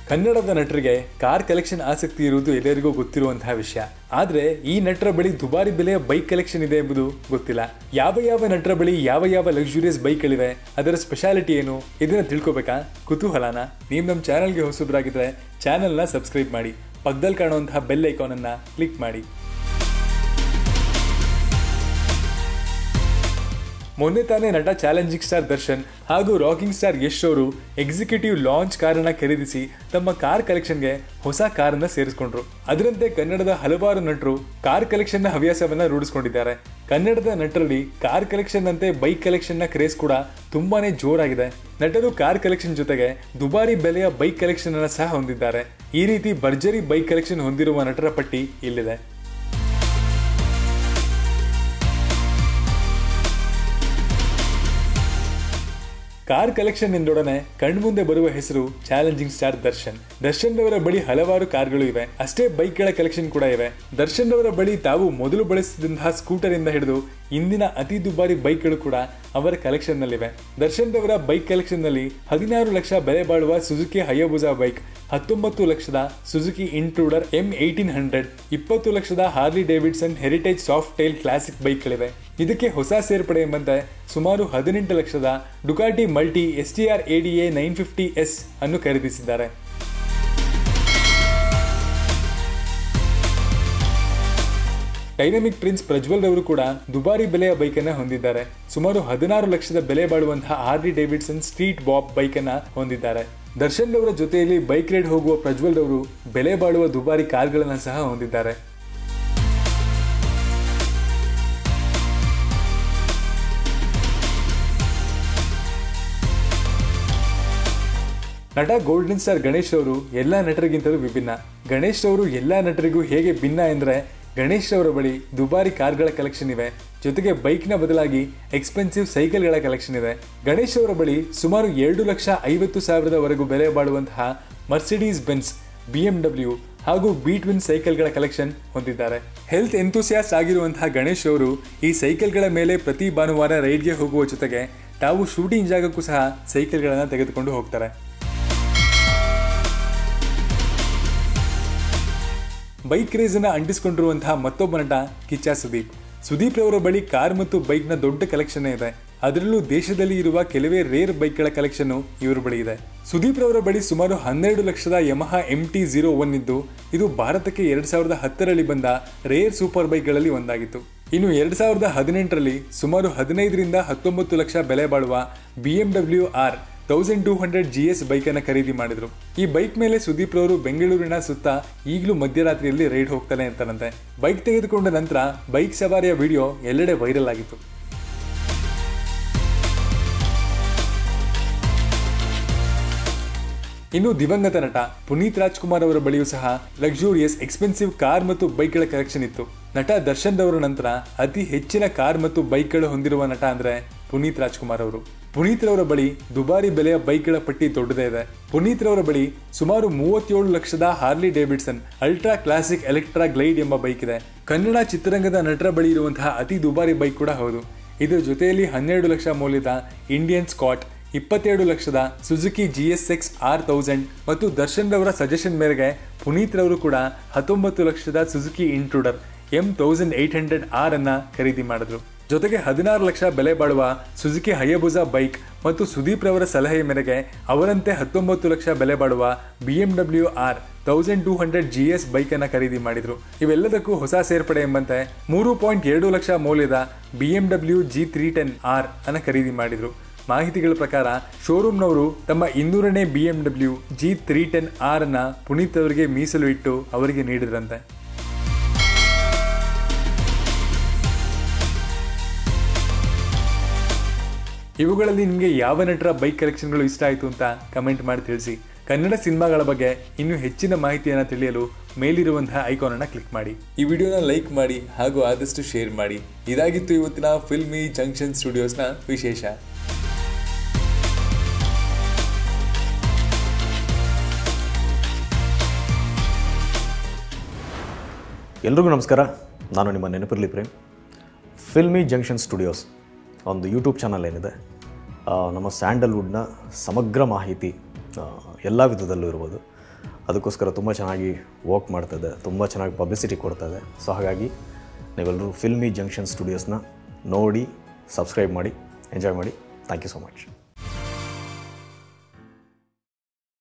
ಕನ್ನಡದ ನಟರಿಗೆ car collection ಆಸಕ್ತಿ ಇರುವುದು ಎಲ್ಲರಿಗೂ ಗೊತ್ತಿರುವಂತಹ ವಿಷಯ. ಆದ್ರೆ ಈ ನಟರ ಬಳಿ ದುಬಾರಿ ಬೆಲೆಯ ಬೈಕ್ ಕಲೆಕ್ಷನ್ ಇದೆ ಎಂಬುದು ಗೊತ್ತಿಲ್ಲ. ಯಾವ ನಟರ ಬಳಿ ಯಾವ ಲಕ್ಸುರಿಯಸ್ ಬೈಕ್ಗಳಿವೆ, ಅದರ ಸ್ಪೆಷಾಲಿಟಿ ಏನು, ಇದನ್ನ ತಿಳ್ಕೊಬೇಕಾ? ಕುತೂಹಲನ? ನೀವು ನಮ್ಮ ಚಾನಲ್ಗೆ ಹೊಸಬರಾಗಿದ್ರೆ ಚಾನಲ್ನ ಸಬ್ಸ್ಕ್ರೈಬ್ ಮಾಡಿ, ಪಕ್ಕದಲ್ಲಿ ಕಾಣುವಂತಹ ಬೆಲ್ ಐಕಾನ್ ಅನ್ನ ಕ್ಲಿಕ್ ಮಾಡಿ. ಮೊನ್ನೆ ತಾನೇ ನಟ ಚಾಲೆಂಜಿಂಗ್ ಸ್ಟಾರ್ ದರ್ಶನ್ ಹಾಗೂ ರಾಕಿಂಗ್ ಸ್ಟಾರ್ ಯಶ್ ಅವರು ಎಕ್ಸಿಕ್ಯೂಟಿವ್ ಲಾಂಚ್ ಕಾರನ್ನ ಖರೀದಿಸಿ ತಮ್ಮ ಕಾರ್ ಕಲೆಕ್ಷನ್ಗೆ ಹೊಸ ಕಾರನ್ನ ಸೇರಿಸಿಕೊಂಡ್ರು. ಅದರಂತೆ ಕನ್ನಡದ ಹಲವಾರು ನಟರು ಕಾರ್ ಕಲೆಕ್ಷನ್ ನ ಹವ್ಯಾಸವನ್ನ ರೂಢಿಸಿಕೊಂಡಿದ್ದಾರೆ. ಕನ್ನಡದ ನಟರಲ್ಲಿ ಕಾರ್ ಕಲೆಕ್ಷನ್ ಅಂತೆ ಬೈಕ್ ಕಲೆಕ್ಷನ್ ನ ಕ್ರೇಜ್ ಕೂಡ ತುಂಬಾನೇ ಜೋರಾಗಿದೆ. ನಟರು ಕಾರ್ ಕಲೆಕ್ಷನ್ ಜೊತೆಗೆ ದುಬಾರಿ ಬೆಲೆಯ ಬೈಕ್ ಕಲೆಕ್ಷನ್ ಅನ್ನ ಸಹ ಹೊಂದಿದ್ದಾರೆ. ಈ ರೀತಿ ಭರ್ಜರಿ ಬೈಕ್ ಕಲೆಕ್ಷನ್ ಹೊಂದಿರುವ ನಟರ ಪಟ್ಟಿ ಇಲ್ಲಿದೆ. ಕಾರ್ ಕಲೆಕ್ಷನ್ ಎಂದೊಡನೆ ಕಣ್ಮುಂದೆ ಬರುವ ಹೆಸರು ಚಾಲೆಂಜಿಂಗ್ ಸ್ಟಾರ್ ದರ್ಶನ್. ದರ್ಶನ್ ರವರ ಬಳಿ ಹಲವಾರು ಕಾರ್ಗಳು ಇವೆ, ಅಷ್ಟೇ ಬೈಕ್ಗಳ ಕಲೆಕ್ಷನ್ ಕೂಡ ಇವೆ. ದರ್ಶನ್ ರವರ ಬಳಿ ತಾವು ಮೊದಲು ಬಳಸುತ್ತಿದ್ದಂತಹ ಸ್ಕೂಟರ್ ಇಂದ ಹಿಡಿದು ಇಂದಿನ ಅತಿ ದುಬಾರಿ ಬೈಕ್ಗಳು ಕೂಡ ಅವರ ಕಲೆಕ್ಷನ್ ನಲ್ಲಿವೆ. ದರ್ಶನ್ ರವರ ಬೈಕ್ ಕಲೆಕ್ಷನ್ ನಲ್ಲಿ 16 ಲಕ್ಷ ಬೆಲೆ ಬಾಳುವ ಸುಜುಕಿ ಹಯಬುಸಾ ಬೈಕ್, 19 ಲಕ್ಷದ ಸುಜುಕಿ ಇಂಟ್ರೂಡರ್ M1800, 20 ಲಕ್ಷದ Harley Davidson heritage soft tail classic ಬೈಕ್ಗಳಿವೆ. ಇದಕ್ಕೆ ಹೊಸ ಸೇರ್ಪಡೆ ಎಂಬಂತೆ ಸುಮಾರು 18 ಲಕ್ಷದ Ducati multi STR ADA 950S ಅನ್ನು ಖರೀದಿಸಿದ್ದಾರೆ. ಡೈನಮಿಕ್ ಪ್ರಿನ್ಸ್ ಪ್ರಜ್ವಲ್ ರವರು ಕೂಡ ದುಬಾರಿ ಬೆಲೆಯ ಬೈಕ್ ಅನ್ನ ಹೊಂದಿದ್ದಾರೆ. ಸುಮಾರು 16 ಲಕ್ಷದ ಬೆಲೆ ಬಾಳುವಂತಹ Harley Davidson street bob bike ಅನ್ನ ಹೊಂದಿದ್ದಾರೆ. ದರ್ಶನ್ ರವರ ಜೊತೆಯಲ್ಲಿ ಬೈಕ್ ರೈಡ್ ಹೋಗುವ ಪ್ರಜ್ವಲ್ ರವರು ಬೆಲೆ ಬಾಳುವ ದುಬಾರಿ ಕಾರ್ಗಳನ್ನು ಸಹ ಹೊಂದಿದ್ದಾರೆ. ನಟ ಗೋಲ್ಡನ್ ಸ್ಟಾರ್ ಗಣೇಶ್ ಅವರು ಎಲ್ಲಾ ನಟರಿಗಿಂತಲೂ ವಿಭಿನ್ನ. ಗಣೇಶ್ ಅವರು ಎಲ್ಲಾ ನಟರಿಗೂ ಹೇಗೆ ಭಿನ್ನ ಎಂದ್ರೆ, ಗಣೇಶ್ ಅವರ ಬಳಿ ದುಬಾರಿ ಕಾರ್ಗಳ ಕಲೆಕ್ಷನ್ ಇವೆ, ಜೊತೆಗೆ ಬೈಕ್ನ ಬದಲಾಗಿ ಎಕ್ಸ್ಪೆನ್ಸಿವ್ ಸೈಕಲ್ಗಳ ಕಲೆಕ್ಷನ್ ಇದೆ. ಗಣೇಶ್ ಅವರ ಬಳಿ ಸುಮಾರು 2,50,000ವರೆಗೂ ಬೆಲೆ ಬಾಳುವಂತಹ ಮರ್ಸಿಡೀಸ್ ಬೆನ್ಸ್, BMW ಹಾಗೂ ಬೀಟ್ವಿನ್ ಸೈಕಲ್ಗಳ ಕಲೆಕ್ಷನ್ ಹೊಂದಿದ್ದಾರೆ. ಹೆಲ್ತ್ ಎಂತೂಸಿಯಾಸ್ಟ್ ಆಗಿರುವಂತಹ ಗಣೇಶ್ ಅವರು ಈ ಸೈಕಲ್ಗಳ ಮೇಲೆ ಪ್ರತಿ ಭಾನುವಾರ ರೈಡ್ಗೆ ಹೋಗುವ ಜೊತೆಗೆ ತಾವು ಶೂಟಿಂಗ್ ಜಾಗಕ್ಕೂ ಸಹ ಸೈಕಲ್ಗಳನ್ನು ತೆಗೆದುಕೊಂಡು ಹೋಗ್ತಾರೆ. ಬೈಕ್ ಕ್ರೇಜ್ ಅನ್ನ ಅಂಟಿಸಿಕೊಂಡಿರುವಂತಹ ಮತ್ತೊಬ್ಬ ನಟ ಕಿಚ್ಚ ಸುದೀಪ್. ಸುದೀಪ್ ರವರ ಬಳಿ ಕಾರ್ ಮತ್ತು ಬೈಕ್ ನ ದೊಡ್ಡ ಕಲೆಕ್ಷನ್ ಇದೆ. ಅದರಲ್ಲೂ ದೇಶದಲ್ಲಿ ಇರುವ ಕೆಲವೇ ರೇರ್ ಬೈಕ್ಗಳ ಕಲೆಕ್ಷನ್ ಇವರ ಬಳಿ ಇದೆ. ಸುದೀಪ್ ರವರ ಬಳಿ ಸುಮಾರು 12 ಲಕ್ಷದ ಯಮಹಾ MT-01 ಇದ್ದು, ಇದು ಭಾರತಕ್ಕೆ 2010ರಲ್ಲಿ ಬಂದ ರೇರ್ ಸೂಪರ್ ಬೈಕ್ಗಳಲ್ಲಿ ಒಂದಾಗಿತ್ತು. ಇನ್ನು 2018ರಲ್ಲಿ ಸುಮಾರು 15ರಿಂದ 19 ಲಕ್ಷ ಬೆಲೆ ಬಾಳುವ BMW R 1200 GS ಬೈಕ್ ಅನ್ನ ಖರೀದಿ ಮಾಡಿದ್ರು. ಈ ಬೈಕ್ ಮೇಲೆ ಸುದೀಪ್ ರವರು ಬೆಂಗಳೂರಿನ ಸುತ್ತ ಈಗಲೂ ಮಧ್ಯರಾತ್ರಿಯಲ್ಲಿ ರೈಡ್ ಹೋಗ್ತಾನೆ ಅಂತಾರಂತೆ. ಬೈಕ್ ತೆಗೆದುಕೊಂಡ ನಂತರ ಬೈಕ್ ಸವಾರಿಯ ವಿಡಿಯೋ ಎಲ್ಲೆಡೆ ವೈರಲ್ ಆಗಿತ್ತು. ಇನ್ನು ದಿವಂಗತ ನಟ ಪುನೀತ್ ರಾಜ್ಕುಮಾರ್ ಅವರ ಬಳಿಯೂ ಸಹ ಲಕ್ಸುರಿಯಸ್ ಎಕ್ಸ್ಪೆನ್ಸಿವ್ ಕಾರ್ ಮತ್ತು ಬೈಕ್ಗಳ ಕಲೆಕ್ಷನ್ ಇತ್ತು. ನಟ ದರ್ಶನ್ ರವರ ನಂತರ ಅತಿ ಹೆಚ್ಚಿನ ಕಾರ್ ಮತ್ತು ಬೈಕ್ಗಳು ಹೊಂದಿರುವ ನಟ ಅಂದ್ರೆ ಪುನೀತ್ ರಾಜ್ಕುಮಾರ್ ಅವರು. ಪುನೀತ್ ರವರ ಬಳಿ ದುಬಾರಿ ಬೆಲೆಯ ಬೈಕ್ಗಳ ಪಟ್ಟಿ ದೊಡ್ಡದೇ ಇದೆ. ಪುನೀತ್ ರವರ ಬಳಿ ಸುಮಾರು 37 ಲಕ್ಷದ Harley Davidson ultra classic electra glide ಎಂಬ ಬೈಕ್ ಇದೆ. ಕನ್ನಡ ಚಿತ್ರರಂಗದ ನಟರ ಬಳಿ ಇರುವಂತಹ ಅತಿ ದುಬಾರಿ ಬೈಕ್ ಕೂಡ ಹೌದು. ಇದರ ಜೊತೆಯಲ್ಲಿ 12 ಲಕ್ಷ ಮೌಲ್ಯದ ಇಂಡಿಯನ್ ಸ್ಕಾಟ್, 27 ಲಕ್ಷದ ಸುಜುಕಿ GSX R1000 ಮತ್ತು ದರ್ಶನ್ ರವರ ಸಜೆಷನ್ ಮೇರೆಗೆ ಪುನೀತ್ ರವರು ಕೂಡ 19 ಲಕ್ಷದ ಸುಜುಕಿ ಇಂಟ್ರೂಡರ್ M1800R ಅನ್ನ ಖರೀದಿ ಮಾಡಿದ್ರು. ಜೊತೆಗೆ 16 ಲಕ್ಷ ಬೆಲೆ ಬಾಳುವ ಸುಜುಕಿ ಹಯಬುಸಾ ಬೈಕ್ ಮತ್ತು ಸುದೀಪ್ ರವರ ಸಲಹೆ ಮೇರೆಗೆ ಅವರಂತೆ 19 ಲಕ್ಷ ಬೆಲೆ ಬಾಳುವ BMW R 1200 GS ಬೈಕ್ ಅನ್ನ ಖರೀದಿ ಮಾಡಿದ್ರು. ಇವೆಲ್ಲದಕ್ಕೂ ಹೊಸ ಸೇರ್ಪಡೆ ಎಂಬಂತೆ 3.2 ಲಕ್ಷ ಮೌಲ್ಯದ BMW G310R ಅನ್ನ ಖರೀದಿ ಮಾಡಿದ್ರು. ಮಾಹಿತಿಗಳ ಪ್ರಕಾರ ಶೋರೂಮ್ನವರು ತಮ್ಮ 200ನೇ BMW G310R ಅನ್ನ ಪುನೀತ್ ಅವರಿಗೆ ಮೀಸಲು ಇಟ್ಟು ಅವರಿಗೆ ನೀಡಿದ್ರಂತೆ. ಇವುಗಳಲ್ಲಿ ನಿಮಗೆ ಯಾವ ನಟರ ಬೈಕ್ ಕಲೆಕ್ಷನ್ಗಳು ಇಷ್ಟ ಆಯಿತು ಅಂತ ಕಮೆಂಟ್ ಮಾಡಿ ತಿಳಿಸಿ. ಕನ್ನಡ ಸಿನಿಮಾಗಳ ಬಗ್ಗೆ ಇನ್ನೂ ಹೆಚ್ಚಿನ ಮಾಹಿತಿಯನ್ನು ತಿಳಿಯಲು ಮೇಲಿರುವಂತಹ ಐಕಾನ್ ಅನ್ನು ಕ್ಲಿಕ್ ಮಾಡಿ. ಈ ವಿಡಿಯೋನ ಲೈಕ್ ಮಾಡಿ ಹಾಗೂ ಆದಷ್ಟು ಶೇರ್ ಮಾಡಿ. ಇದಾಗಿತ್ತು ಇವತ್ತಿನ ಫಿಲ್ಮಿ ಜಂಕ್ಷನ್ ಸ್ಟುಡಿಯೋಸ್ನ ವಿಶೇಷ. ಎಲ್ರಿಗೂ ನಮಸ್ಕಾರ, ನಾನು ನಿಮ್ಮ Nenapirali Prem. Filmy junction studios ಒಂದು ಯೂಟ್ಯೂಬ್ ಚಾನಲ್ ಏನಿದೆ, ನಮ್ಮ ಸ್ಯಾಂಡಲ್ವುಡ್ನ ಸಮಗ್ರ ಮಾಹಿತಿ ಎಲ್ಲ ವಿಧದಲ್ಲೂ ಇರ್ಬೋದು. ಅದಕ್ಕೋಸ್ಕರ ತುಂಬ ಚೆನ್ನಾಗಿ ವರ್ಕ್ ಮಾಡ್ತದೆ, ತುಂಬ ಚೆನ್ನಾಗಿ ಪಬ್ಲಿಸಿಟಿ ಕೊಡ್ತದೆ. ಸೊ ಹಾಗಾಗಿ ನೀವೆಲ್ಲರೂ ಫಿಲ್ಮಿ ಜಂಕ್ಷನ್ ಸ್ಟುಡಿಯೋಸ್ನ ನೋಡಿ, ಸಬ್ಸ್ಕ್ರೈಬ್ ಮಾಡಿ, ಎಂಜಾಯ್ ಮಾಡಿ. Thank you so much.